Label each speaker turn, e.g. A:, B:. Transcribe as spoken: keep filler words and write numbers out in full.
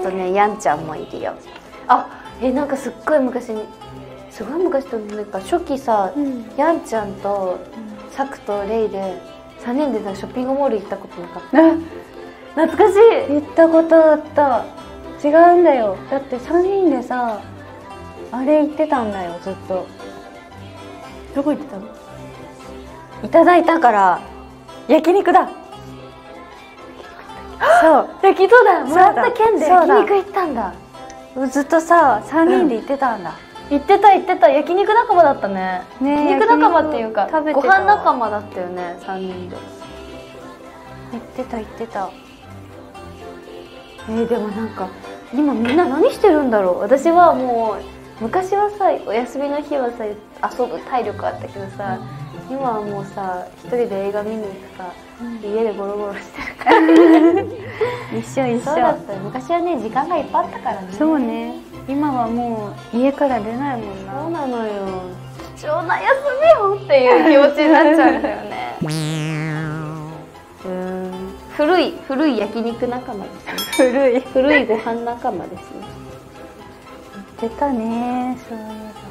A: とねやんちゃんもいるよ。あえなんかすっごい昔にすごい昔となんか初期さ、うん、やんちゃんとサクとレイでさんにんでさショッピングモール行ったことなかった？懐かしい。
B: 行ったことあった。違うんだよ。だってさんにんでさあれ行ってたんだよずっと。
A: どこ行ってたの？いただいたから焼肉だ。そう焼肉だ。もらった券で焼肉行ったんだ。
B: ずっとささんにんで行ってたんだ。
A: うん、行ってた行ってた。焼肉仲間だったね。ね焼肉仲間っていうかご飯仲間だったよねさんにんで。
B: 行ってた行ってた。
A: えー、でもなんか今みんな何してるんだろう。私はもう昔はさお休みの日はさ遊ぶ体力あったけどさ、うん、今はもうさ一人で映画見に行くか、うん、家でゴロゴロしてるから
B: 一緒一緒。
A: そうだった。昔はね時間がいっぱいあったからね。
B: そうね。今はもう家から出ないもんな。
A: そうなのよ。貴重な休みよっていう気持ちになっちゃうんだよねうん古い古い焼肉仲間ですね。古い古いご飯仲間ですね。
B: 言ってたねそういえば。